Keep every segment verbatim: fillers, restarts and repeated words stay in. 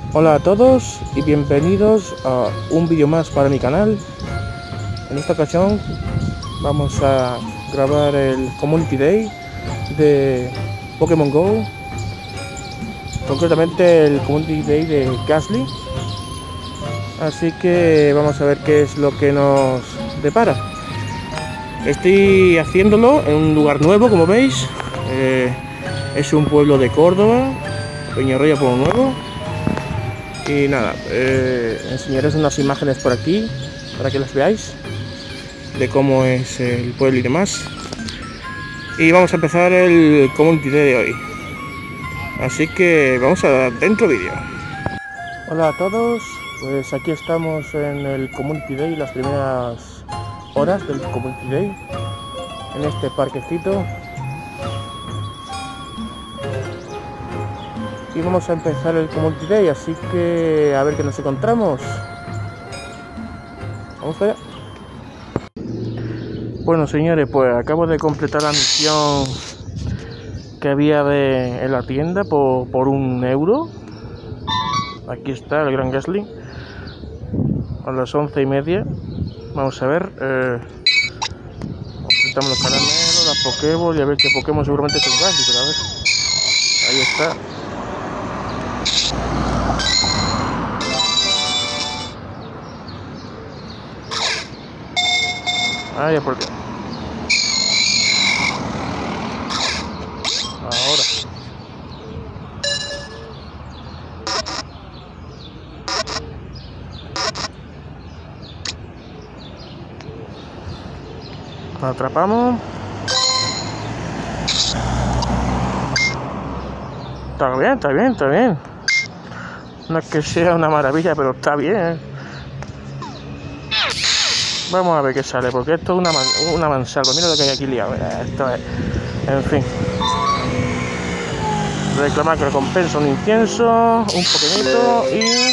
Hola a todos y bienvenidos a un vídeo más para mi canal. En esta ocasión vamos a grabar el Community Day de Pokémon Go, concretamente el Community Day de Gastly. Así que vamos a ver qué es lo que nos depara. Estoy haciéndolo en un lugar nuevo, como veis. Eh, es un pueblo de Córdoba, Peñarroya, Pueblo Nuevo. Y nada, eh, enseñaros unas imágenes por aquí para que las veáis de cómo es el pueblo y demás. Y vamos a empezar el Community Day de hoy. Así que vamos a dar dentro vídeo. Hola a todos, pues aquí estamos en el Community Day, las primeras horas del Community Day, en este parquecito. Y vamos a empezar el Community Day, así que a ver qué nos encontramos. Vamos para allá. Bueno, señores, pues acabo de completar la misión que había de, en la tienda por, por un euro. Aquí está el Gran Gastly a las once y media. Vamos a ver. Eh, completamos los caramelos, las Pokéball y a ver qué Pokémon, seguramente es el Gastly, pero a ver. Ahí está. Ah, ya por qué. Ahora. Lo atrapamos. Está bien, está bien, está bien. No es que sea una maravilla, pero está bien. Vamos a ver qué sale, porque esto es una, man una mansalva. Mira lo que hay aquí liado. Esto es... En fin. Reclamar que recompensa un incienso, un poquito y...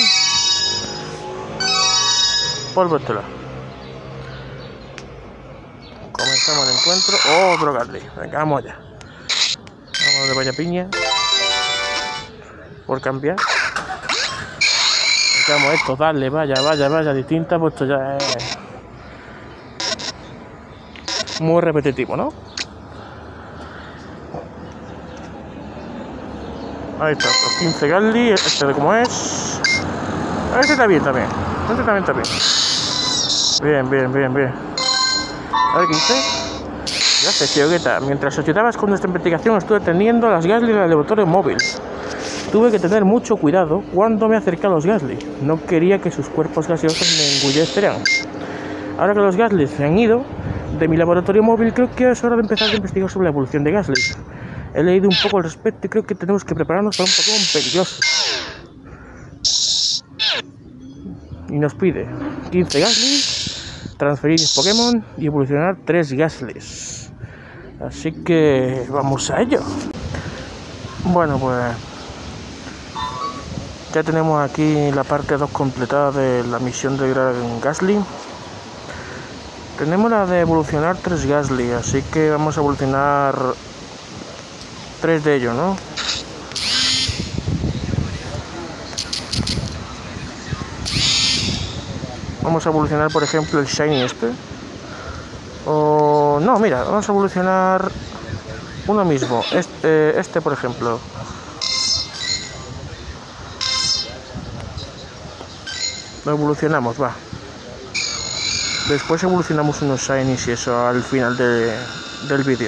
polvo estelar. Comenzamos el encuentro. Otro Gastly. Venga, vamos allá. Vamos de vaya piña. Por cambiar. Vamos esto, darle, vaya, vaya, vaya, distinta, pues esto ya es muy repetitivo, ¿no? Ahí está, los quince Gastly, este de cómo es. Este está bien, también. Este también está bien. Bien, bien, bien, bien. A ver qué dice. Gracias, tío, ¿qué tal? Mientras ayudabas con nuestra investigación, estuve teniendo las Gastly en el laboratorio móvil. Tuve que tener mucho cuidado cuando me acerqué a los Gastly. No quería que sus cuerpos gaseosos me engulleceran. Ahora que los Gastly se han ido de mi laboratorio móvil, creo que es hora de empezar a investigar sobre la evolución de Gastly. He leído un poco al respecto y creo que tenemos que prepararnos para un Pokémon peligroso. Y nos pide quince Gastly, transferir Pokémon y evolucionar tres Gastlys. Así que vamos a ello. Bueno, pues... ya tenemos aquí la parte dos completada de la misión de Gran Gastly. Tenemos la de evolucionar tres Gastly, así que vamos a evolucionar tres de ellos, ¿no? Vamos a evolucionar, por ejemplo, el Shiny este. O no, mira, vamos a evolucionar uno mismo. Este, este por ejemplo. Lo evolucionamos, va. Después evolucionamos unos shinies y eso al final de, del vídeo.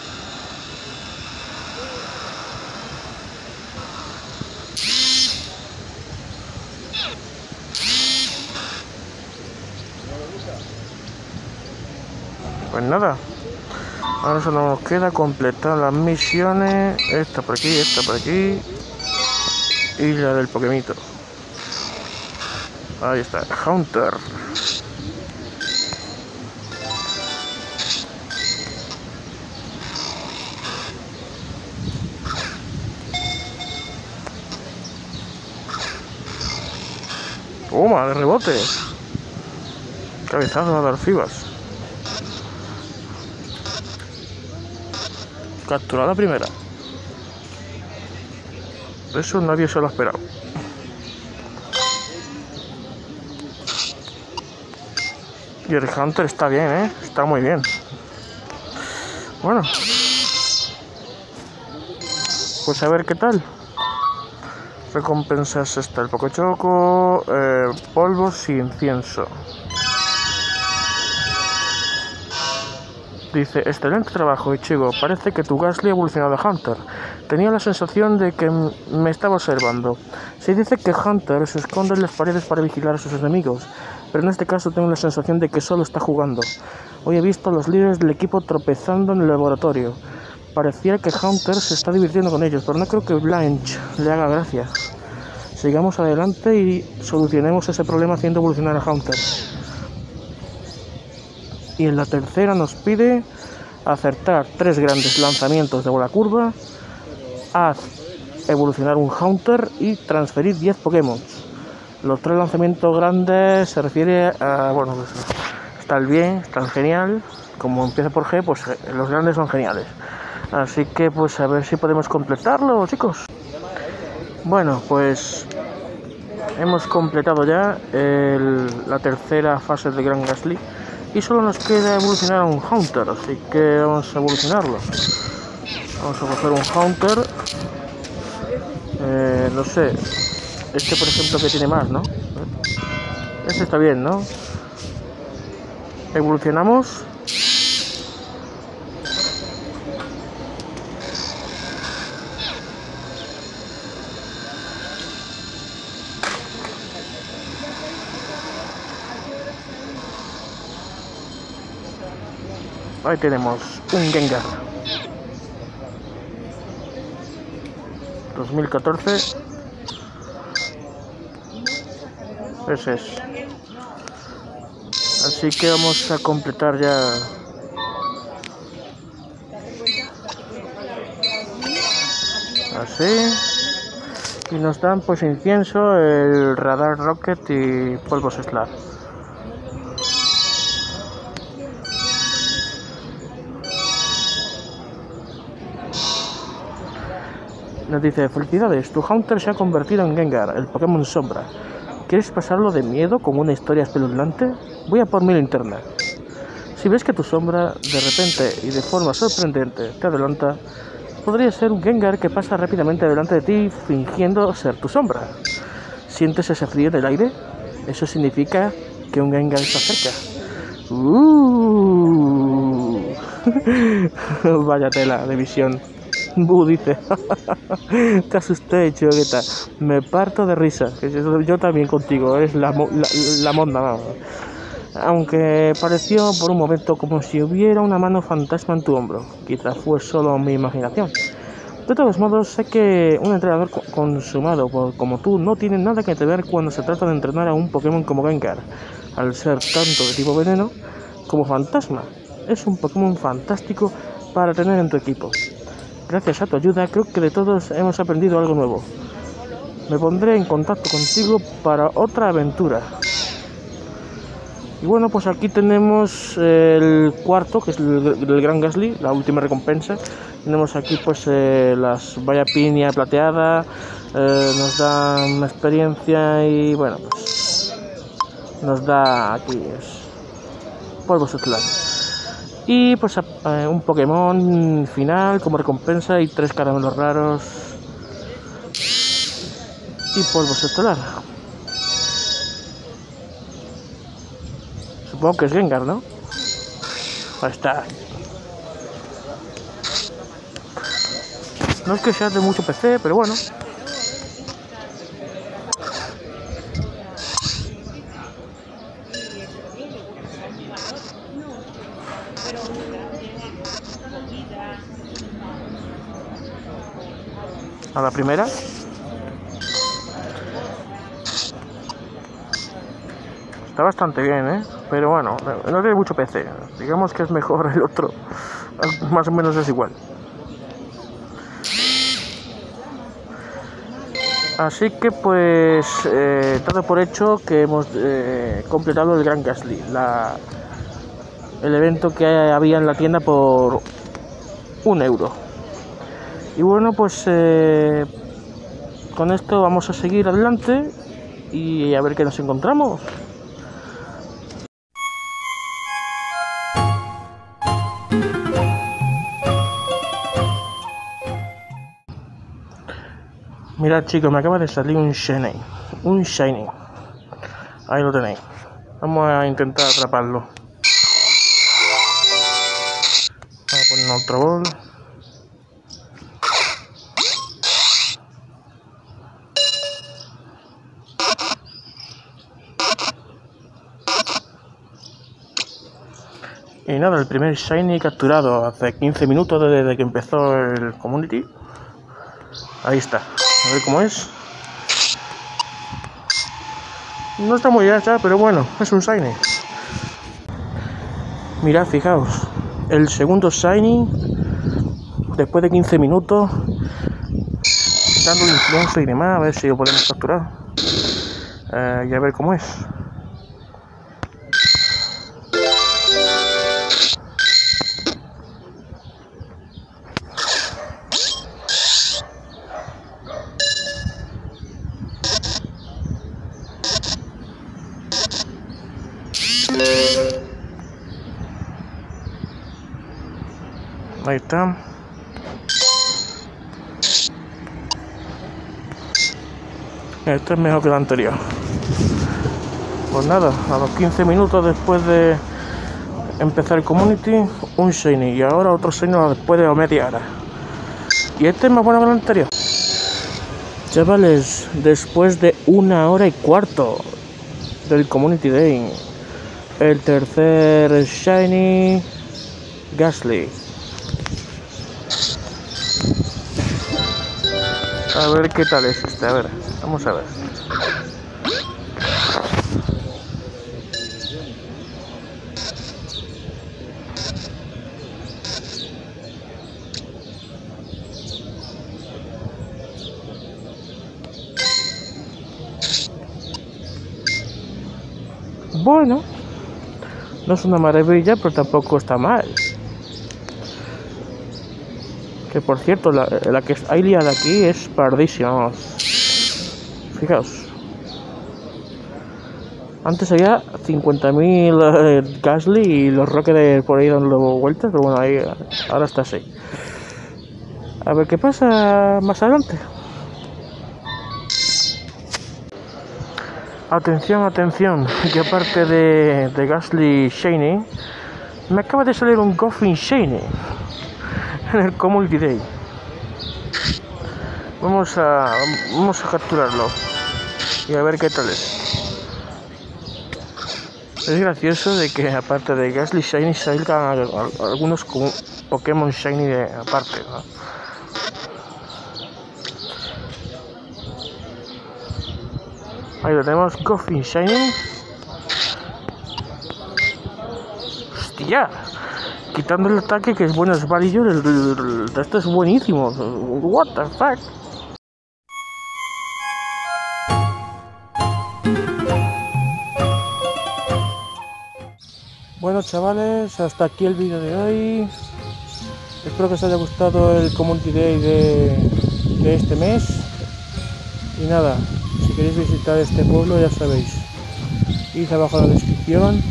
Pues nada. Ahora solo nos queda completar las misiones. Esta por aquí, esta por aquí. Y la del Pokémito. Ahí está, Hunter. Toma, de rebote. Cabezazo a dar fibas. Capturada la primera. Eso nadie se lo ha esperado. Y el Hunter está bien, ¿eh? Está muy bien. Bueno. Pues a ver qué tal. Recompensas está el Pokechoco, eh, polvos y incienso. Dice, excelente trabajo, Ichigo. Parece que tu Gastly ha evolucionado a Hunter. Tenía la sensación de que me estaba observando. Se dice que Hunter se esconde en las paredes para vigilar a sus enemigos, pero en este caso tengo la sensación de que solo está jugando. Hoy he visto a los líderes del equipo tropezando en el laboratorio. Parecía que Hunter se está divirtiendo con ellos, pero no creo que Blanche le haga gracia. Sigamos adelante y solucionemos ese problema haciendo evolucionar a Hunter. Y en la tercera nos pide acertar tres grandes lanzamientos de bola curva, haz evolucionar un Hunter y transferir diez Pokémon. Los tres lanzamientos grandes se refiere a, bueno, pues están bien, están genial. Como empieza por G, pues los grandes son geniales. Así que pues a ver si podemos completarlo, chicos. Bueno, pues hemos completado ya el, la tercera fase de Gran Gastly. Y solo nos queda evolucionar a un Hunter, así que vamos a evolucionarlo. Vamos a coger un Hunter. Eh, no sé. Este, por ejemplo, que tiene más, ¿no? Este está bien, ¿no? Evolucionamos. Ahí tenemos un Gengar. dos mil catorce. Ese es. Así que vamos a completar ya. Así. Y nos dan pues incienso, el radar rocket y polvos Slab. Nos dice, felicidades, tu Hunter se ha convertido en Gengar, el Pokémon Sombra. ¿Quieres pasarlo de miedo con una historia espeluznante? Voy a por mi linterna. Si ves que tu sombra, de repente y de forma sorprendente, te adelanta, podría ser un Gengar que pasa rápidamente delante de ti fingiendo ser tu sombra. ¿Sientes ese frío en el aire? Eso significa que un Gengar está cerca. Uh. Vaya tela de visión. Bu dice, te asusté, Chivogueta. Me parto de risa. Yo también contigo, es la, la, la monda, vamos. Aunque pareció por un momento como si hubiera una mano fantasma en tu hombro. Quizás fue solo mi imaginación. De todos modos, sé que un entrenador consumado por, como tú no tiene nada que ver cuando se trata de entrenar a un Pokémon como Gengar. Al ser tanto de tipo veneno como fantasma, es un Pokémon fantástico para tener en tu equipo. Gracias a tu ayuda, creo que de todos hemos aprendido algo nuevo. Me pondré en contacto contigo para otra aventura. Y bueno, pues aquí tenemos el cuarto, que es el, el Gran Gastly, la última recompensa. Tenemos aquí pues eh, las vaya piña plateada, eh, nos da una experiencia y bueno, pues nos da aquí es, polvo estelar. Y pues eh, un Pokémon final como recompensa y tres caramelos raros y polvo estelar. Supongo que es Gengar, ¿no? Ahí está. No es que sea de mucho P C, pero bueno. A la primera. Está bastante bien, ¿eh? Pero bueno, no tiene mucho P C. Digamos que es mejor el otro. Más o menos es igual. Así que pues eh, todo por hecho que hemos eh, completado el Gran Gastly, la, el evento que había en la tienda por un euro. Y bueno, pues eh, con esto vamos a seguir adelante y a ver qué nos encontramos. Mirad chicos, me acaba de salir un shiny. Un shiny. Ahí lo tenéis. Vamos a intentar atraparlo. Vamos a poner otro bol. Y nada, el primer shiny capturado hace quince minutos desde que empezó el community. Ahí está. A ver cómo es. No está muy allá, pero bueno, es un shiny. Mirad, fijaos. El segundo shiny, después de quince minutos, dando influencia y demás, a ver si lo podemos capturar. Eh, y a ver cómo es. Ahí está. Este es mejor que el anterior. Pues nada, a los quince minutos después de empezar el community, un shiny. Y ahora otro shiny después de media hora. Y este es más bueno que el anterior. Chavales, después de una hora y cuarto del community day, el tercer shiny Gastly. A ver qué tal es este, a ver, vamos a ver. Bueno, no es una maravilla, pero tampoco está mal. Que por cierto, la, la que hay liada aquí es pardísima. Fijaos. Antes había cincuenta mil eh, Gastly y los Rockets por ahí dando vueltas, pero bueno, ahí ahora está así. A ver qué pasa más adelante. Atención, atención, que aparte de, de Gastly Shiny, me acaba de salir un Goffin Shiny en el Community Day. Vamos a vamos a capturarlo y a ver qué tal es. Es gracioso de que aparte de Gastly Shiny salgan algunos como Pokémon Shiny de aparte, ¿no? Ahí lo tenemos, Goffin Shiny. Hostia, quitando el ataque que es bueno, es válido, el, el, el, esto es buenísimo. What the fuck. Bueno chavales, hasta aquí el vídeo de hoy. Espero que os haya gustado el Community Day de, de este mes. Y nada, si queréis visitar este pueblo ya sabéis, id abajo en la descripción,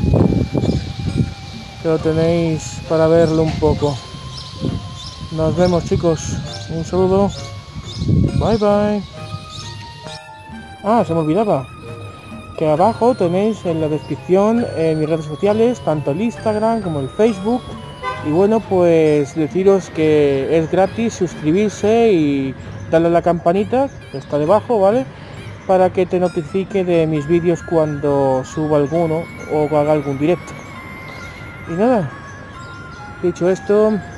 que lo tenéis para verlo un poco. Nos vemos chicos, un saludo, bye bye. Ah, se me olvidaba que abajo tenéis en la descripción eh, mis redes sociales, tanto el Instagram como el Facebook. Y bueno, pues deciros que es gratis suscribirse y darle a la campanita que está debajo, ¿vale? Para que te notifique de mis vídeos cuando suba alguno o haga algún directo. Y nada, dicho esto,